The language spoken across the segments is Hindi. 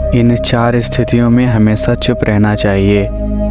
इन 4 स्थितियों में हमेशा चुप रहना चाहिए।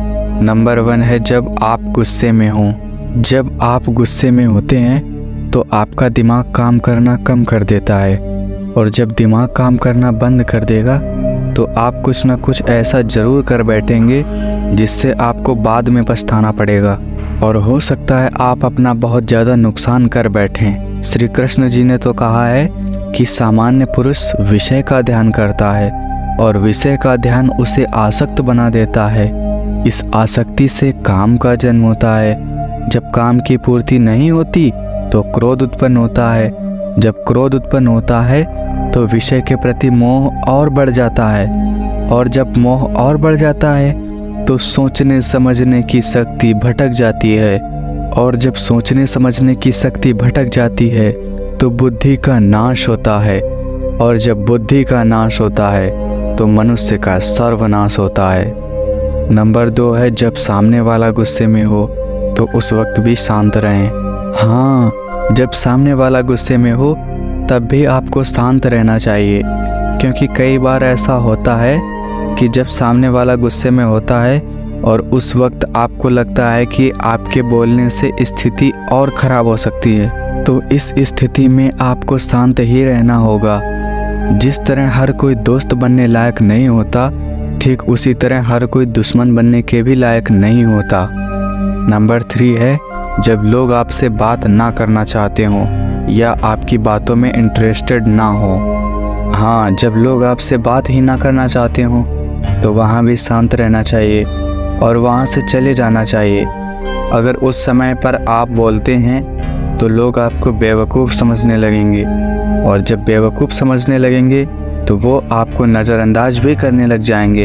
नंबर 1 है जब आप गुस्से में हों। जब आप गुस्से में होते हैं तो आपका दिमाग काम करना कम कर देता है, और जब दिमाग काम करना बंद कर देगा तो आप कुछ ना कुछ ऐसा ज़रूर कर बैठेंगे जिससे आपको बाद में पछताना पड़ेगा, और हो सकता है आप अपना बहुत ज़्यादा नुकसान कर बैठें। श्री कृष्ण जी ने तो कहा है कि सामान्य पुरुष विषय का ध्यान करता है और विषय का ध्यान उसे आसक्त बना देता है। इस आसक्ति से काम का जन्म होता है। जब काम की पूर्ति नहीं होती तो क्रोध उत्पन्न होता है। जब क्रोध उत्पन्न होता है तो विषय के प्रति मोह और बढ़ जाता है, और जब मोह और बढ़ जाता है तो सोचने समझने की शक्ति भटक जाती है, और जब सोचने समझने की शक्ति भटक जाती है तो बुद्धि का नाश होता है, और जब बुद्धि का नाश होता है तो मनुष्य का सर्वनाश होता है। नंबर 2 है जब सामने वाला गुस्से में हो तो उस वक्त भी शांत रहें। हाँ, जब सामने वाला गुस्से में हो तब भी आपको शांत रहना चाहिए, क्योंकि कई बार ऐसा होता है कि जब सामने वाला गुस्से में होता है और उस वक्त आपको लगता है कि आपके बोलने से स्थिति और ख़राब हो सकती है, तो इस स्थिति में आपको शांत ही रहना होगा। जिस तरह हर कोई दोस्त बनने लायक नहीं होता, ठीक उसी तरह हर कोई दुश्मन बनने के भी लायक नहीं होता। नंबर 3 है जब लोग आपसे बात ना करना चाहते हों या आपकी बातों में इंटरेस्टेड ना हो। हाँ, जब लोग आपसे बात ही ना करना चाहते हों तो वहाँ भी शांत रहना चाहिए और वहाँ से चले जाना चाहिए। अगर उस समय पर आप बोलते हैं तो लोग आपको बेवकूफ़ समझने लगेंगे, और जब बेवकूफ़ समझने लगेंगे तो वो आपको नज़रअंदाज भी करने लग जाएंगे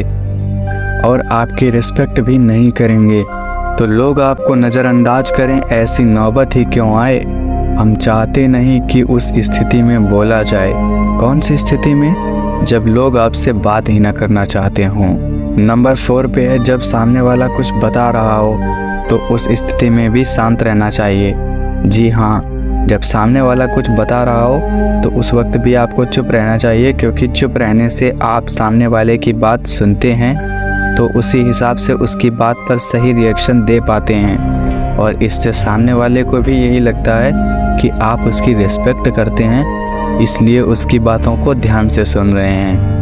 और आपकी रिस्पेक्ट भी नहीं करेंगे। तो लोग आपको नज़रअंदाज करें, ऐसी नौबत ही क्यों आए। हम चाहते नहीं कि उस स्थिति में बोला जाए। कौन सी स्थिति में? जब लोग आपसे बात ही ना करना चाहते हों। नंबर 4 पे है जब सामने वाला कुछ बता रहा हो तो उस स्थिति में भी शांत रहना चाहिए। जी हाँ, जब सामने वाला कुछ बता रहा हो तो उस वक्त भी आपको चुप रहना चाहिए, क्योंकि चुप रहने से आप सामने वाले की बात सुनते हैं तो उसी हिसाब से उसकी बात पर सही रिएक्शन दे पाते हैं, और इससे सामने वाले को भी यही लगता है कि आप उसकी रिस्पेक्ट करते हैं, इसलिए उसकी बातों को ध्यान से सुन रहे हैं।